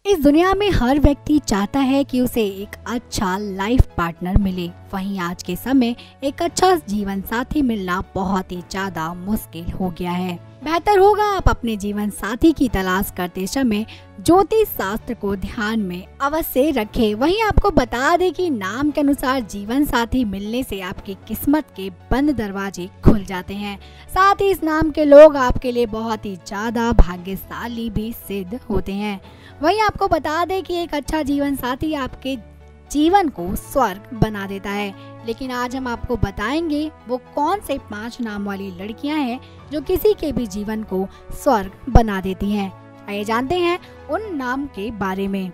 इस दुनिया में हर व्यक्ति चाहता है कि उसे एक अच्छा लाइफ पार्टनर मिले। वहीं आज के समय एक अच्छा जीवन साथी मिलना बहुत ही ज्यादा मुश्किल हो गया है। बेहतर होगा आप अपने जीवन साथी की तलाश करते समय ज्योतिष शास्त्र को ध्यान में अवश्य रखें। वहीं आपको बता दें कि नाम के अनुसार जीवन साथी मिलने से आपकी किस्मत के बंद दरवाजे खुल जाते हैं। साथ ही इस नाम के लोग आपके लिए बहुत ही ज्यादा भाग्यशाली भी सिद्ध होते हैं। वहीं आपको बता दें कि एक अच्छा जीवन साथी आपके जीवन को स्वर्ग बना देता है। लेकिन आज हम आपको बताएंगे वो कौन से 5 नाम वाली लड़कियां हैं जो किसी के भी जीवन को स्वर्ग बना देती हैं। आइए जानते हैं उन नाम के बारे में।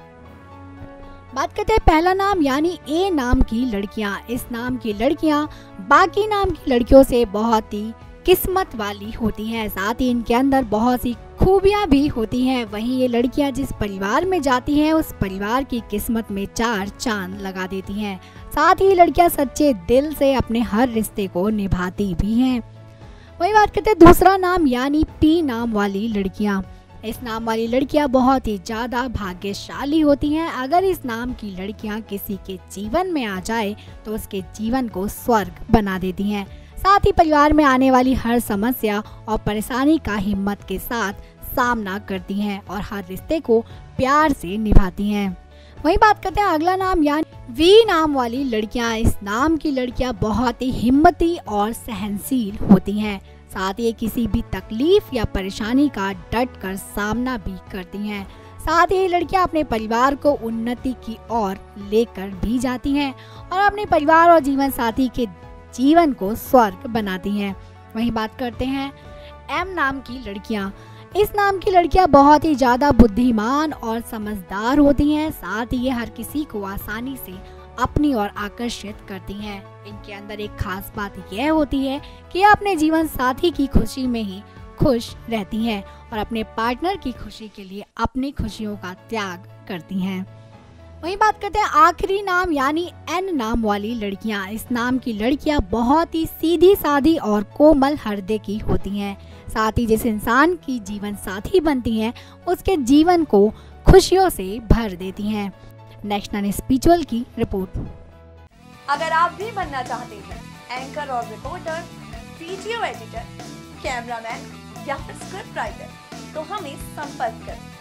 बात करते हैं पहला नाम यानी ए नाम की लड़कियां। इस नाम की लड़कियां बाकी नाम की लड़कियों से बहुत ही किस्मत वाली होती हैं। साथ ही इनके अंदर बहुत सी खूबियां भी होती हैं। वहीं ये लड़कियां जिस परिवार में जाती हैं उस परिवार की किस्मत में 4 चांद लगा देती हैं। साथ ही लड़कियां सच्चे दिल से अपने हर रिश्ते को निभाती भी हैं। वही बात करते हैं दूसरा नाम यानी पी नाम वाली लड़कियां। इस नाम वाली लड़कियां बहुत ही ज्यादा भाग्यशाली होती हैं। अगर इस नाम की लड़कियां किसी के जीवन में आ जाए तो उसके जीवन को स्वर्ग बना देती हैं। साथ ही परिवार में आने वाली हर समस्या और परेशानी का हिम्मत के साथ सामना करती हैं और हर रिश्ते को प्यार से निभाती हैं। वही बात करते हैं अगला नाम यानी वी नाम वाली लड़कियां। इस नाम की लड़कियां बहुत ही हिम्मती और सहनशील होती हैं। साथ ही किसी भी तकलीफ या परेशानी का डट कर सामना भी करती हैं। साथ ही लड़कियां अपने परिवार को उन्नति की ओर लेकर भी जाती हैं और अपने परिवार और जीवन साथी के जीवन को स्वर्ग बनाती हैं। वहीं बात करते हैं एम नाम की लड़कियां। इस नाम की लड़कियां बहुत ही ज्यादा बुद्धिमान और समझदार होती हैं। साथ ही ये हर किसी को आसानी से अपनी ओर आकर्षित करती हैं। इनके अंदर एक खास बात यह होती है कि ये अपने जीवन साथी की खुशी में ही खुश रहती हैं और अपने पार्टनर की खुशी के लिए अपनी खुशियों का त्याग करती हैं। वहीं बात करते हैं आखिरी नाम यानी एन नाम वाली लड़कियां। इस नाम की लड़कियां बहुत ही सीधी सादी और कोमल हृदय की होती हैं। साथ ही जिस इंसान की जीवन साथी बनती हैं उसके जीवन को खुशियों से भर देती हैं। नेशनल स्पिरिचुअल की रिपोर्ट। अगर आप भी बनना चाहते हैं एंकर और रिपोर्टर, वीडियो एडिटर, कैमरामैन या फिर स्क्रिप्ट राइटर तो हमें संपर्क करें।